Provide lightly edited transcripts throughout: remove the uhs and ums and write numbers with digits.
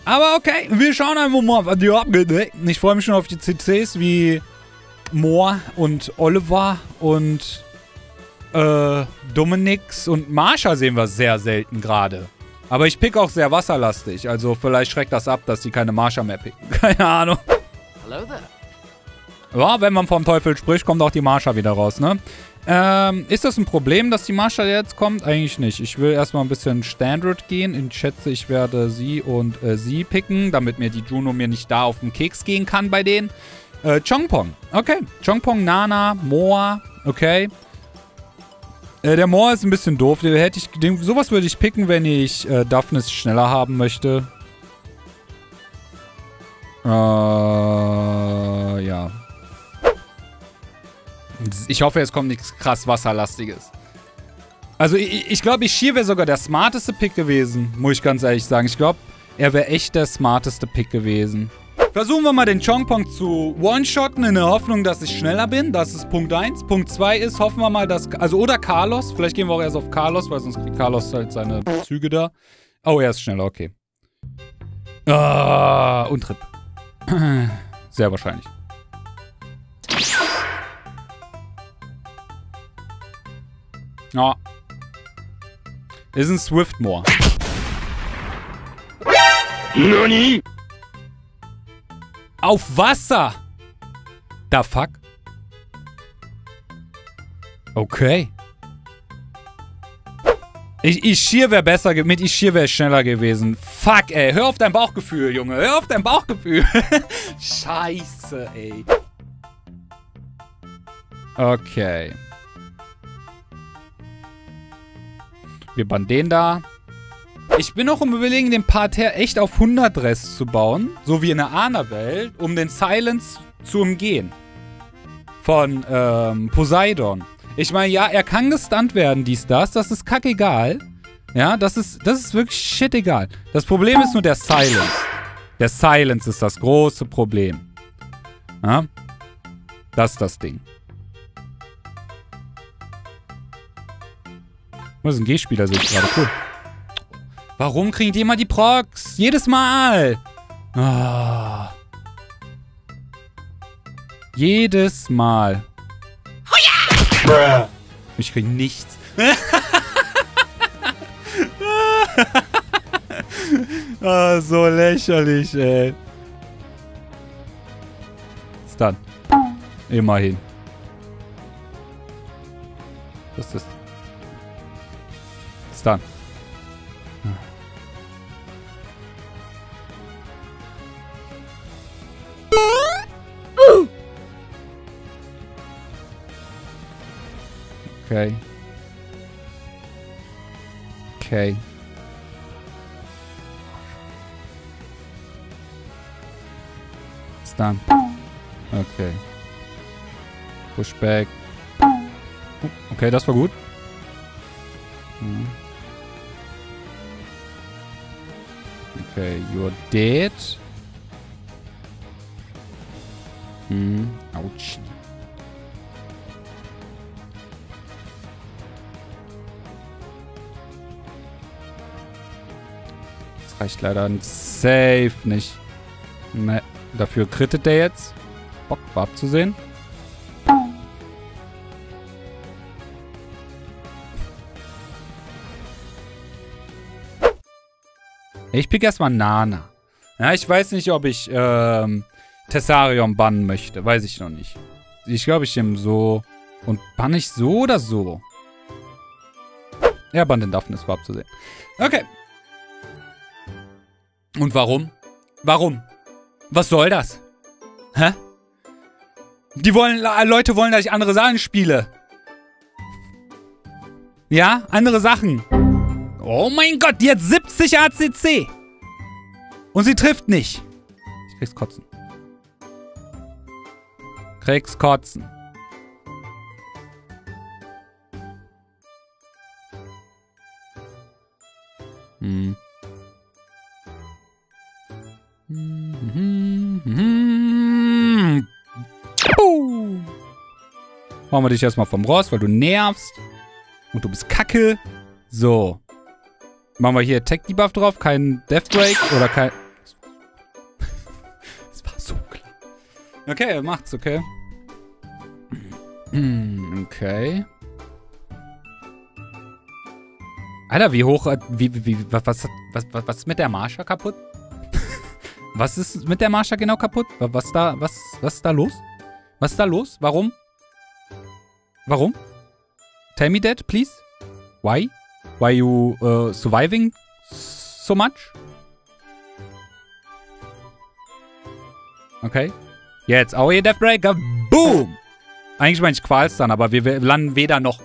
Aber okay, wir schauen einfach mal, was hier abgeht. Ich freue mich schon auf die CCs wie Moore und Oliver und Dominix und Marsha sehen wir sehr selten gerade. Aber ich pick auch sehr wasserlastig. Also vielleicht schreckt das ab, dass die keine Marsha mehr picken. Keine Ahnung. Hello there. Ja, wenn man vom Teufel spricht, kommt auch die Marsha wieder raus, ne? Ist das ein Problem, dass die Marsha jetzt kommt? Eigentlich nicht. Ich will erstmal ein bisschen Standard gehen. Ich schätze, ich werde sie und sie picken, damit mir die Juno mir nicht da auf den Keks gehen kann bei denen. Chongpong. Okay. Chongpong, Nana, Moa. Okay. Der Moa ist ein bisschen doof. Sowas würde ich picken, wenn ich Daphnis schneller haben möchte. Ja. Ich hoffe, es kommt nichts krass Wasserlastiges. Also, ich glaube, Ishir wäre sogar der smarteste Pick gewesen, muss ich ganz ehrlich sagen. Ich glaube, er wäre echt der smarteste Pick gewesen. Versuchen wir mal den Chongpong zu one-shotten in der Hoffnung, dass ich schneller bin. Das ist Punkt 1. Punkt 2 ist, hoffen wir mal, dass... Also, oder Carlos. Vielleicht gehen wir auch erst auf Carlos, weil sonst kriegt Carlos halt seine Züge da. Oh, er ist schneller, okay. Und Trip. Sehr wahrscheinlich. Ja. Ist ein Swiftmoor. NANI? Auf Wasser! Da fuck? Okay. Ishir wäre besser, mit Ishir wäre ich schneller gewesen. Fuck, ey. Hör auf dein Bauchgefühl, Junge. Hör auf dein Bauchgefühl. Scheiße, ey. Okay. Wir bannen den da. Ich bin noch im Überlegen, den Parterre echt auf 100 Rest zu bauen. So wie in der Ana-Welt, um den Silence zu umgehen. Von Poseidon. Ich meine, ja, er kann gestunt werden, dies, das. Das ist kackegal. Ja, das ist wirklich shit egal. Das Problem ist nur der Silence. Der Silence ist das große Problem. Ja? Das ist das Ding. Das ist ein G-Spieler, sehe ich gerade. Cool. Warum kriegen die immer die Procs? Jedes Mal. Oh. Jedes Mal. Ich krieg nichts. Oh, so lächerlich, ey. Stun. Immerhin. Was ist das? Stun. Okay. Okay. Stun. Okay. Pushback. Okay, das war gut. Okay, you're dead. Ouch. Das reicht leider safe nicht. Ne, dafür crittet der jetzt. Bock war abzusehen. Ich pick erstmal Nana. Ja, ich weiß nicht, ob ich Tessarion bannen möchte. Weiß ich noch nicht. Ich glaube, ich nehme so. Und bann ich so oder so? Ja, bann den Daphnis war abzusehen. Okay. Und warum? Warum? Was soll das? Hä? Leute wollen, dass ich andere Sachen spiele. Ja, andere Sachen. Oh mein Gott, die hat 70 ACC. Und sie trifft nicht. Ich krieg's kotzen. Krieg's kotzen. Machen wir dich erstmal vom Ross, weil du nervst. Und du bist kacke. So. Machen wir hier Tech Debuff drauf. Kein Death Break oder kein... Okay, er macht's, okay. Okay. Alter, wie hoch... Was ist mit der Marsha kaputt? Was ist mit der Marsha genau kaputt? Was ist da los? Was ist da los? Warum? Warum? Tell me that, please. Why? Why you surviving so much? Okay. Jetzt, AOE Deathbreaker. Boom! Eigentlich meine ich Qualstan, aber wir landen weder noch.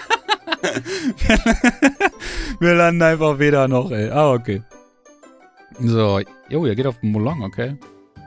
Wir landen einfach weder noch, ey. Ah, okay. So. Jo, er geht auf Molong, okay.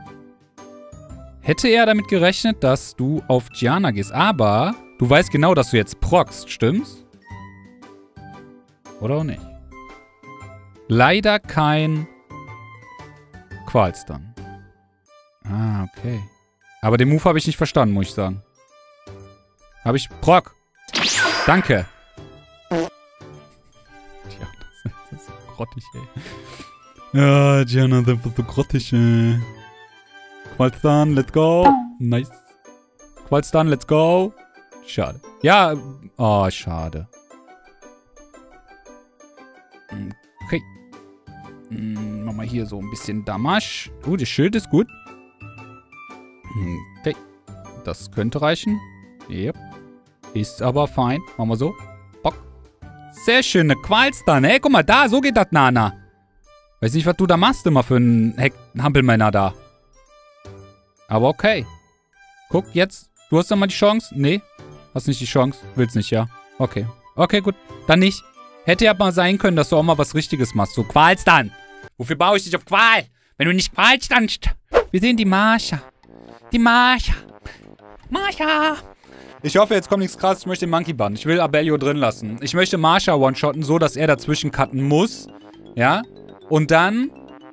Hätte er damit gerechnet, dass du auf Gianna gehst. Aber du weißt genau, dass du jetzt prockst, stimmt's? Oder auch nicht? Leider kein Qualstan. Ah, okay. Aber den Move habe ich nicht verstanden, muss ich sagen. Habe ich... Proc! Danke! Tja, das ist so grottig, ey. Ja, Gianna, das ist so grottig, ey. Qualstan, let's go. Nice. Qualstan, let's go. Schade. Ja, oh, schade. Okay. Machen wir hier so ein bisschen Damage. Das Schild ist gut. Okay. Das könnte reichen. Yep. Ist aber fein. Machen wir so. Bock. Sehr schöne Qualstan, ey. Guck mal, da, so geht das, Nana. Weiß nicht, was du da machst immer für einen Hampelmänner da. Aber okay. Guck, jetzt. Du hast doch mal die Chance. Nee. Hast nicht die Chance. Willst nicht, ja. Okay. Okay, gut. Dann nicht. Hätte ja mal sein können, dass du auch mal was Richtiges machst. So, Qualstan. Wofür baue ich dich auf Qual? Wenn du nicht Qual standst. Wir sehen die Marsha. Die Marsha. Marsha. Ich hoffe, jetzt kommt nichts krasses. Ich möchte den Monkey bannen. Ich will Abellio drin lassen. Ich möchte Marsha one-shotten, so dass er dazwischen cutten muss. Ja. Und dann...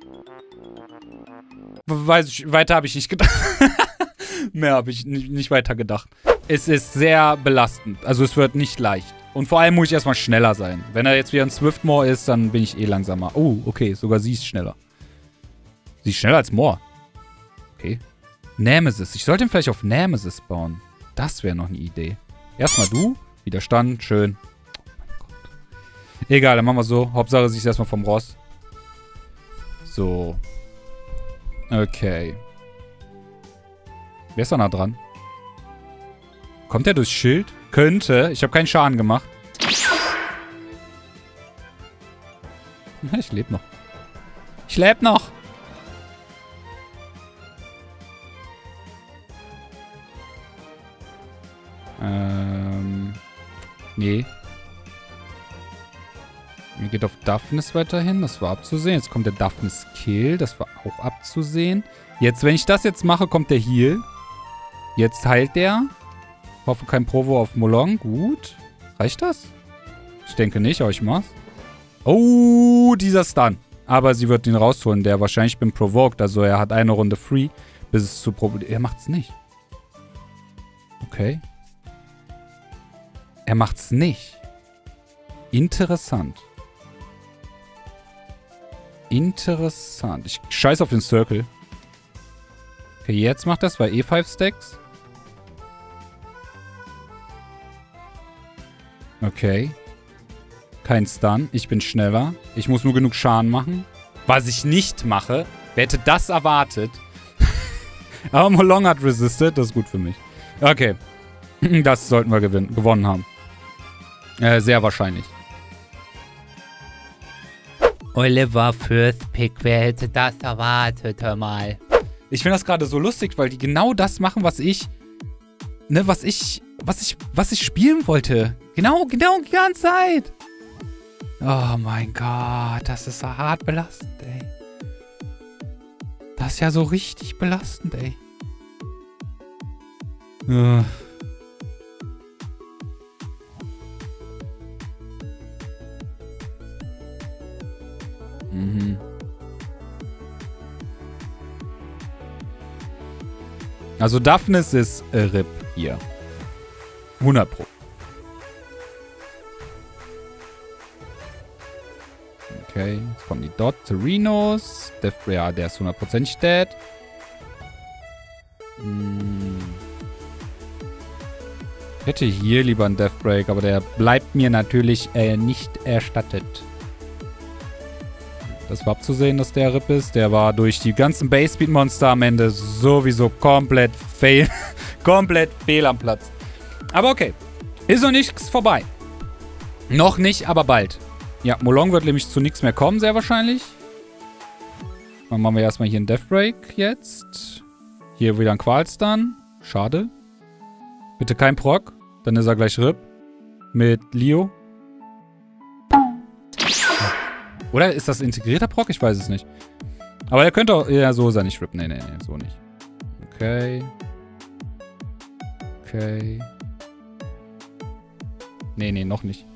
Weiß ich, weiter habe ich nicht gedacht. Mehr habe ich nicht weiter gedacht. Es ist sehr belastend. Also es wird nicht leicht. Und vor allem muss ich erstmal schneller sein. Wenn er jetzt wieder ein Swiftmoor ist, dann bin ich eh langsamer. Oh, okay. Sogar sie ist schneller. Sie ist schneller als Moor. Okay. Nemesis. Ich sollte ihn vielleicht auf Nemesis bauen. Das wäre noch eine Idee. Erstmal du. Widerstand. Schön. Oh mein Gott. Egal, dann machen wir so. Hauptsache, sie ist erstmal vom Ross. So. Okay. Wer ist da nah dran? Kommt der durchs Schild? Könnte. Ich habe keinen Schaden gemacht. Ich lebe noch. Ich lebe noch. Nee. Mir geht auf Daphnis weiterhin. Das war abzusehen. Jetzt kommt der Daphnis Kill. Das war auch abzusehen. Jetzt, wenn ich das jetzt mache, kommt der Heal. Jetzt heilt der. Hoffe, kein Provo auf Molong. Gut. Reicht das? Ich denke nicht, aber ich mach's. Oh, dieser Stun. Aber sie wird ihn rausholen. Der wahrscheinlich bin provoked. Also er hat eine Runde free, bis es zu Problem... Er macht's nicht. Okay. Er macht's nicht. Interessant. Interessant. Ich scheiß auf den Circle. Okay, jetzt macht das, weil eh 5 Stacks. Okay. Kein Stun. Ich bin schneller. Ich muss nur genug Schaden machen. Was ich nicht mache. Wer hätte das erwartet? Aber Molong hat resisted. Das ist gut für mich. Okay. Das sollten wir gewonnen haben. Sehr wahrscheinlich. Oliver First Pick. Wer hätte das erwartet? Hör mal. Ich finde das gerade so lustig, weil die genau das machen, was ich... Ne, was ich spielen wollte. Genau die ganze Zeit. Oh mein Gott, das ist so hart belastend, ey. Das ist ja so richtig belastend, ey. Also Daphnis ist RIP hier. 100 Pro. Okay, jetzt kommen die Dot Terinos. Ja, der ist 100%ig dead. Ich hätte hier lieber einen Death Break, aber der bleibt mir natürlich nicht erstattet. Das war abzusehen, dass der RIP ist. Der war durch die ganzen Base-Speed-Monster am Ende sowieso komplett fehl am Platz. Aber okay. Ist noch nichts vorbei. Noch nicht, aber bald. Ja, Molong wird nämlich zu nichts mehr kommen, sehr wahrscheinlich. Dann machen wir erstmal hier einen Death Break jetzt. Hier wieder ein Qualstun. Schade. Bitte kein Proc. Dann ist er gleich RIP. Mit Leo. Oder ist das integrierter Proc? Ich weiß es nicht. Aber er könnte auch... Ja, so ist er nicht RIP. Nee, so nicht. Okay. Okay. Nee, noch nicht.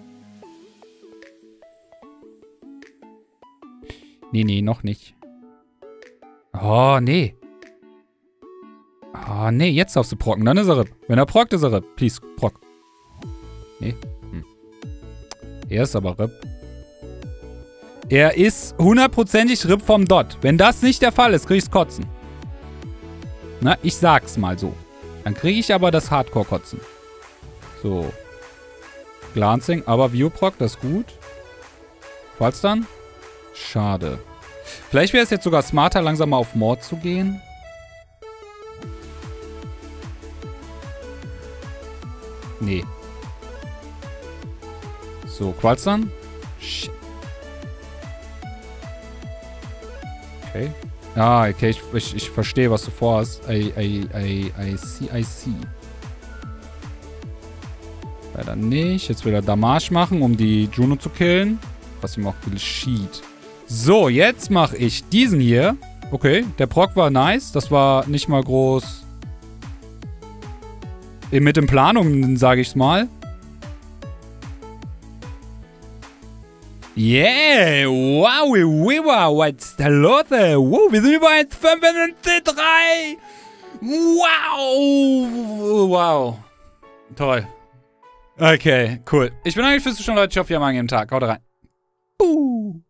Nee, noch nicht. Oh, nee. Oh, nee, jetzt darfst du procken. Dann ist er RIP. Wenn er prockt, ist er RIP. Please, proc. Nee. Er ist aber RIP. Er ist hundertprozentig RIP vom Dot. Wenn das nicht der Fall ist, krieg ich's kotzen. Na, ich sag's mal so. Dann kriege ich aber das Hardcore-Kotzen. So. Glancing, aber View-Proc, das ist gut. Was dann? Schade. Vielleicht wäre es jetzt sogar smarter, langsam mal auf Mord zu gehen. Nee. So, Qualstun. Shit. Okay. Ah, okay, ich verstehe, was du vorhast. I see. Leider nicht. Jetzt will er Damage machen, um die Juno zu killen. Was ihm auch geschieht. So, jetzt mache ich diesen hier. Okay, der Proc war nice. Das war nicht mal groß mit in Planung, sage ich's mal. Yeah, wow, what's da los? Wow, wir sind über 1,5 Wow. Toll. Okay, cool. Ich bedanke mich fürs Zuschauen, Leute. Ich hoffe, ihr habt einen angenehmen Tag. Haut rein.